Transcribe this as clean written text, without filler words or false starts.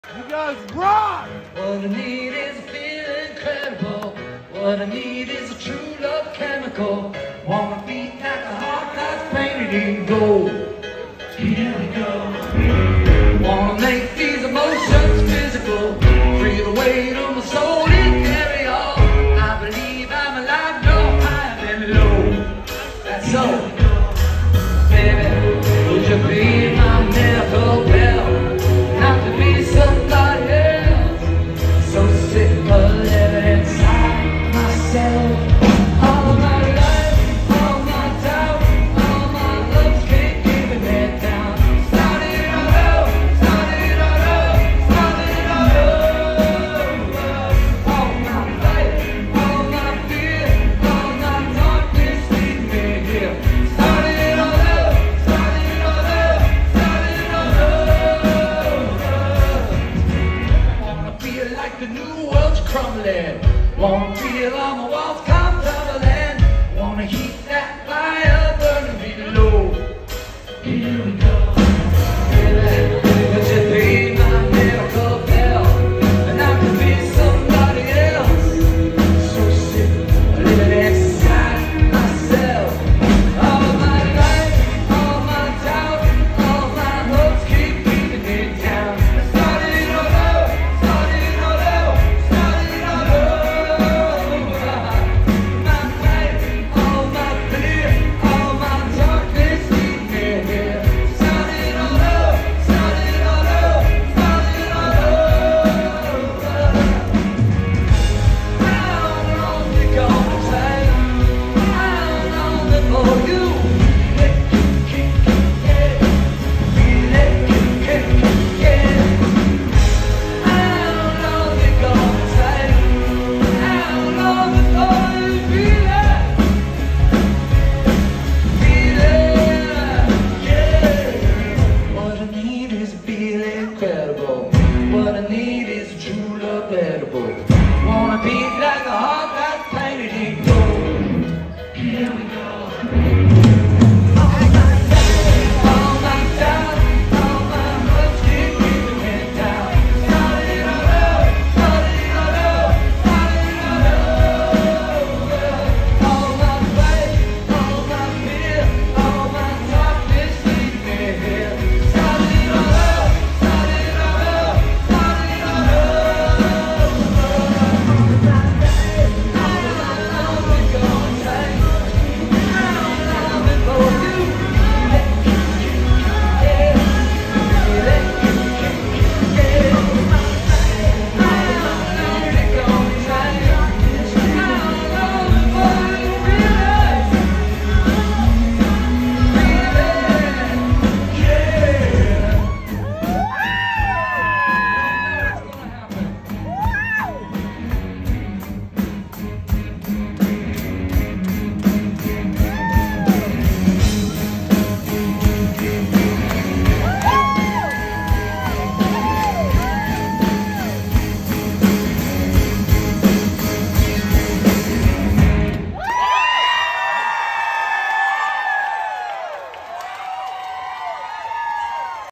You guys rock! What I need is a feel incredible. What I need is a true love chemical. Wanna beat like a heart that's painted in gold. Here we go. Wanna make these emotions physical. Free the weight of my soul and carry on. I believe I'm alive, no high and low. That's all. Baby, would you be my miracle bell? Not to be somebody else. So sick of living inside myself. All my life, all my doubt, all my love can't keep me down. Starting all over, starting all over, starting all over. All my life, all my fear, all my darkness lead me here. Starting all over, starting all over, starting all over. Wanna feel like the new world's crumbling. Wanna feel all my walls come tumbling. Wanna heat that fire burning below. Here we go. Baby, would you be my miracle bell? And I could be somebody else. So sick of living inside myself. All my life, all my doubt, all my hopes keep keeping me down. Starting all over, starting all over, starting all over. My life, all my fear, all my darkness lead me here. Starting all over, starting all over, starting all over. How long you gonna take? How long before you let you kick again? Let you kick again. How long you gonna take? How long before you feel it? Feel it, yeah. What I need is a feel incredible. What I need is a true love edible.